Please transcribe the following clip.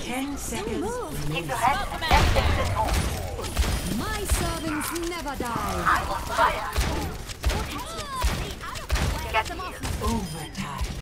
10 seconds. Move. Keep your head and exit home. My servants never die. I will fire.